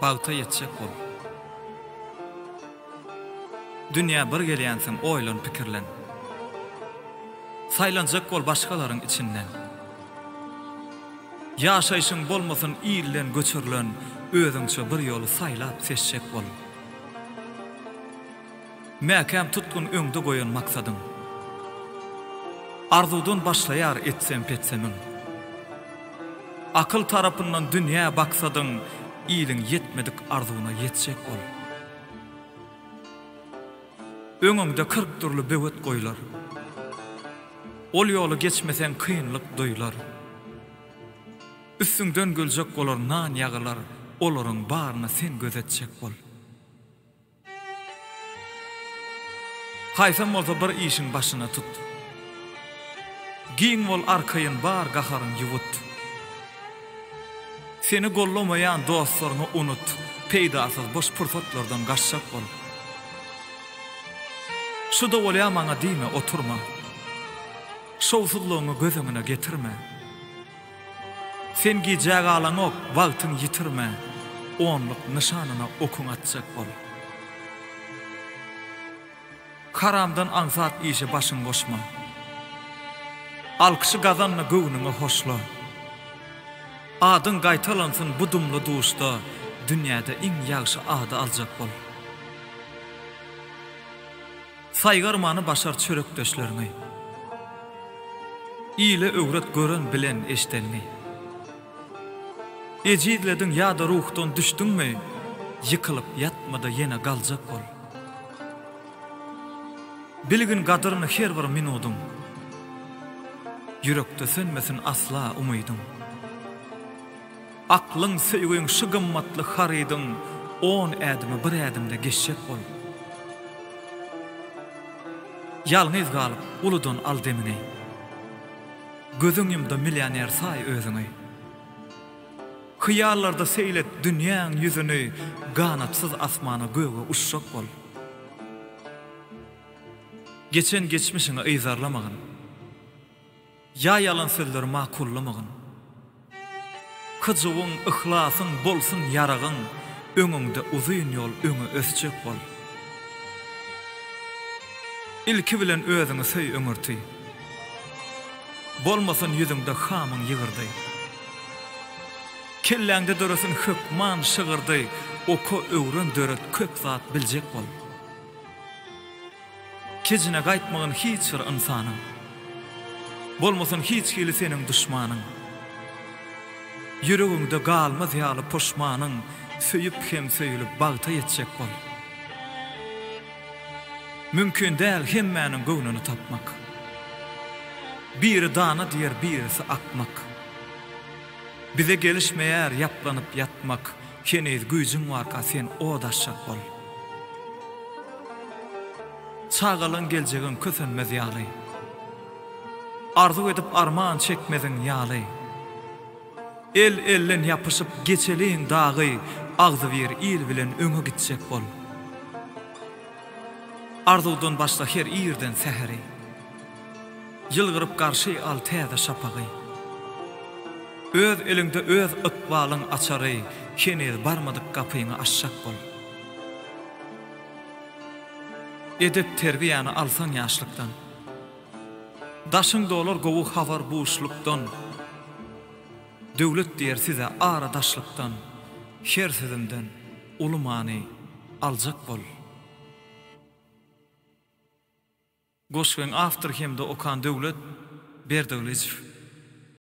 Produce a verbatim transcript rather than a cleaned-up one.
bagta yetjek bol. Dünya bir gelýänsiň oýlan pikirlen. Saýlanjak bol başgalaryň içinden. Ýaşaýşyň bolmasyn iýlen göçürlen, özüňçe bir ýoly saýlap seçjek bol. Mäkäm tutkun öňde goýan maksadyň. Arzudan başlaýar etsem petsemin. Akıl tarapyndan dünýä baksadyň, iýliň yetmedik arzuwuna ýetjek bol. Öňüňde kırk türlü böwet goýlar. Ol ýoly geçmesen kynlyk doýlar. Üstüňden göljek bolar nan ýagylar, olaryň baryna sen gözetjek bol. Haýsam bolsa bir işiň başyna tut. Giň bol arkaýyn bar gaharyň ýuwut. Seni gollamayan dostlaryňy unut, peýdasyz boş pursatlardan gaçjak bol. Şuda bolýamaňa diýme oturma. Şowsuzlygyny gözüňe getirme. Sen gijäk alaň ok, wagtyň ýitirme. Onluk nişanyna okun atjak bol. Karamdan aňsat işe başyň goşma. Alkyşy gazanna göwnüňe hoşla. Adyň gaýtalansyn bu dumly duşda, dünýäde iň ýagşy ady aljak bol. Saýgarmany başar çörekdeşlerine. İle öwret gören bilen eşdenni. Ejidledin ýa-da ruhdan düşdüňmi, ýykylyp ýatmada ýene galjak bol. Bilgin gadyryny her bir minudyň. Yürekde sönmesin asla umydyň. Aklyň söýgüň şu gymmatly harydyň, on ädimi bir ädimde geçjek bol. Yalňyz galyp uludan al demini. Gözüňimde millioner say özüňi. Hyýallarda seýlet dünýäň ýüzüni, ganatsyz asmana göge uçjak bol. Geçen geçmişini ýyzarlamagyn. Ya yalan sözler makullamagyn. Kyjygyň, ihlasyn bolsun ýaragyn, öňüňde uzun ýol öňe ösjek bol. İlki bilen özüňi söý öňürti. Bolmasyn ýüzüňde hamyň ýygyrdy. Kelläňde döresin hökman şygyrdy, oko öwren döret kök zat biljek bol. Kejine gaýtmagyn hiç bir insanyň. Bolmasyn hiç hili seniň düşmanyň. Yüregiňde galmaz ýaly poşmanyň, söýüp hem söýülip bagta ýetjek bol. Mümkin däl hemmäniň göwnüni tapmak. Biri dana diýer, birisi akmak. Bize gelişmeýär ýaplanyp ýatmak, kenez güýjüň barka sen odaşjak bol. Çagalan geljegin kösenmez ýaly. Arzu edip arman çekmedin ýaly. El ellen yapışıp geçeliň dagy, agzy bir il bilen öňe gitjek bol. Arzudan başla her ýerden säheri. Yılgırıp karşı al täze şapagy. Öz elinde öz ykbalyň açary, kenez barmadyk kapyňy açjak bol. Edep terbiýany alsaň ýaşlykdan. Daşyň dolar gowy havar buşlukdan. Döwlet diýer size ara daşlykdan. Her sözümden uly many aljak bol. Goşwen after hemde Okan Döwlet Berdöwletjew.